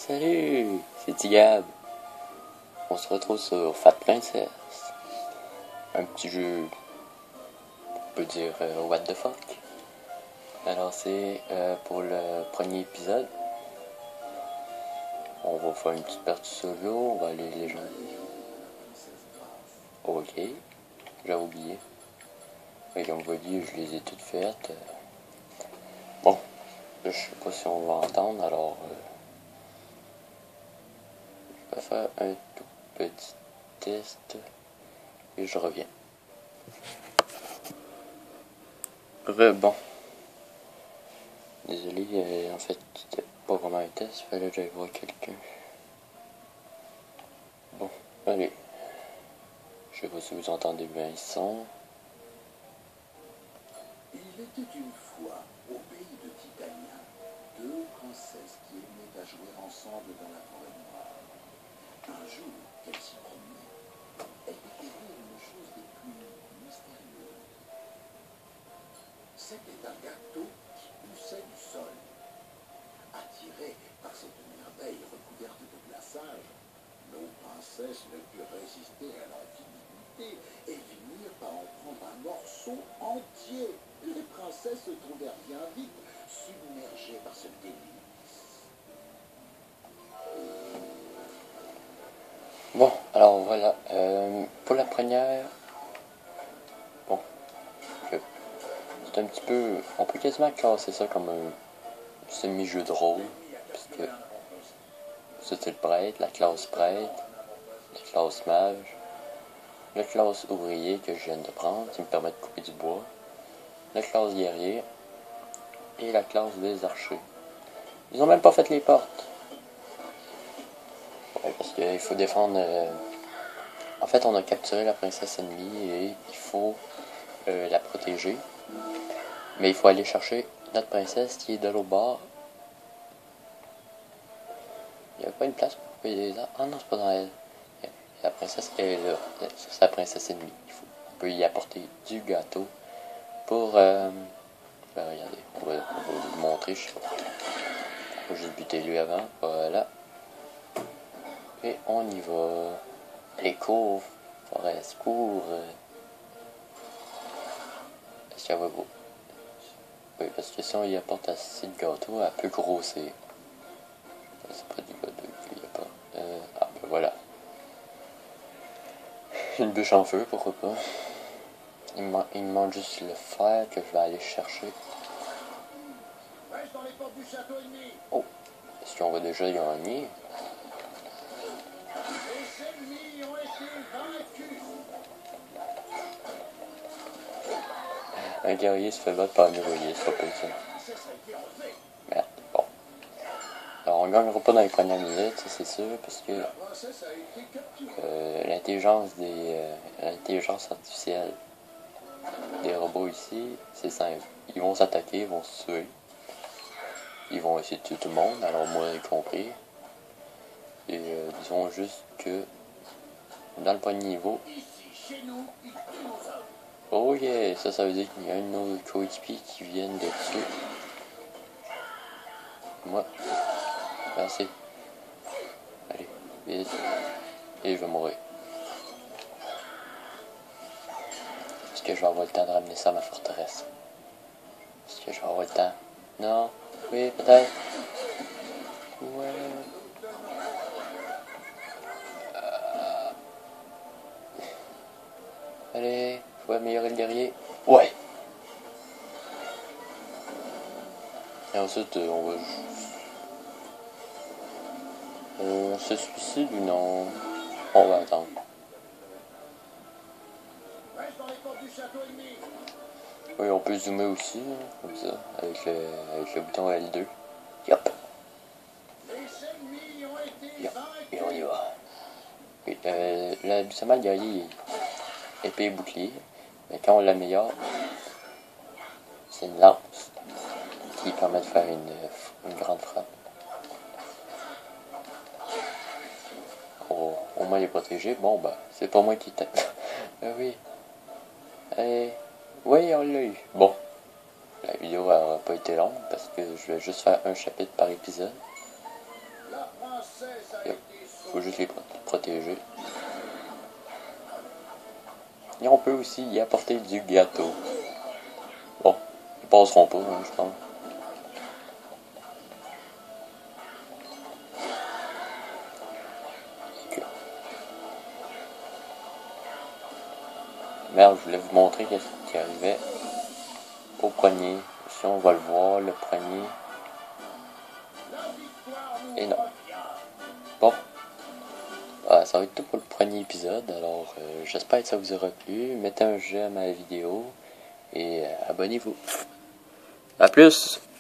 Salut, c'est Tigab. On se retrouve sur Fat Princess. Un petit jeu, on peut dire what the fuck. Alors c'est pour le premier épisode. On va faire une petite partie solo, on va aller les gens. Ok, j'avais oublié. Et comme vous dit, je les ai toutes faites. Bon, je sais pas si on va entendre, alors je vais faire un tout petit test et je reviens. Bon. Désolé, en fait, c'était pas vraiment un test, il fallait que j'aille voir quelqu'un. Bon, allez. Je sais pas si vous entendez bien le son. Il était une fois, au pays de Titania, deux princesses qui aimaient à jouer ensemble dans la forêt noire. Un jour, qu'elles s'y promenaient, elles découvrirent une chose des plus mystérieuses. C'était un gâteau qui poussait du sol. Attirées par cette merveille recouverte de glaçage, nos princesses ne purent résister à leur timidité et finirent par en prendre un morceau entier. Les princesses se trouvèrent bien vite submergées par ce délice. Bon, alors voilà. Pour la première, bon, c'est un petit peu. On peut quasiment classer ça comme un semi-jeu de rôle. Puisque c'était le prêtre, la classe prêtre, la classe mage, la classe ouvrier que je viens de prendre, qui me permet de couper du bois, la classe guerrier et la classe des archers. Ils ont même pas fait les portes. Ouais, parce qu'il faut défendre. En fait, on a capturé la princesse ennemie et il faut la protéger. Mais il faut aller chercher notre princesse qui est de l'autre bord. Il n'y avait pas une place pour couper les arbres. Ah non, c'est pas dans elle. La princesse est là. C'est sa princesse ennemie. On peut y apporter du gâteau pour. Regardez, on va vous le montrer. Je sais pas. Faut juste buter lui avant. Voilà. Et on y va. Les cours. Forest, cours. Est-ce qu'elle va beau? Oui, parce que si on y apporte assez de gâteau, elle peut grossir. C'est pas du gâteau qu'il n'y a pas. Ben voilà. Une bûche en feu, pourquoi pas. Il me manque juste le fer que je vais aller chercher. Oh, est-ce qu'on va déjà gagner? Un guerrier se fait battre par un ouvrier, c'est pas possible. Merde, bon. Alors on gagnera pas dans les premières minutes, ça c'est sûr, parce que l'intelligence artificielle des robots ici, c'est simple. Ils vont s'attaquer, ils vont se tuer. Ils vont essayer de tuer tout le monde, alors moi y compris. Et disons juste que dans le premier niveau. Oh yeah, ça veut dire qu'il y a un de nos coéquipiers qui viennent de tuer. Moi, merci. Allez, vite. Et je vais mourir. Est-ce que je vais avoir le temps de ramener ça à ma forteresse? Est-ce que je vais avoir le temps? Non? Oui, peut-être? Ouais. Allez, faut améliorer le guerrier. Ouais! Et ensuite, on se suicide ou non? On va attendre. Oui, on peut zoomer aussi, hein, comme ça, avec le bouton L2. Yop! Et on y va. Oui, l'habituellement, le guerrier est épée et bouclier, mais quand on l'améliore, c'est une lance qui permet de faire une grande frappe. Au moins il est protégé. Bon, bah, c'est pas moi qui tape. Oui. Allez. Oui, on l'a eu. Bon. La vidéo n'aura pas été longue parce que je vais juste faire un chapitre par épisode. faut juste les protéger. Et on peut aussi y apporter du gâteau. Bon, ils passeront pas, hein, je pense. Okay. Merde, je voulais vous montrer ce qui arrivait au poignet. Ici, on va le voir, le poignet. Et non. Bon. Ah, ça va être tout pour le premier épisode. Alors, j'espère que ça vous aura plu. Mettez un j'aime à la vidéo. Et abonnez-vous. A plus!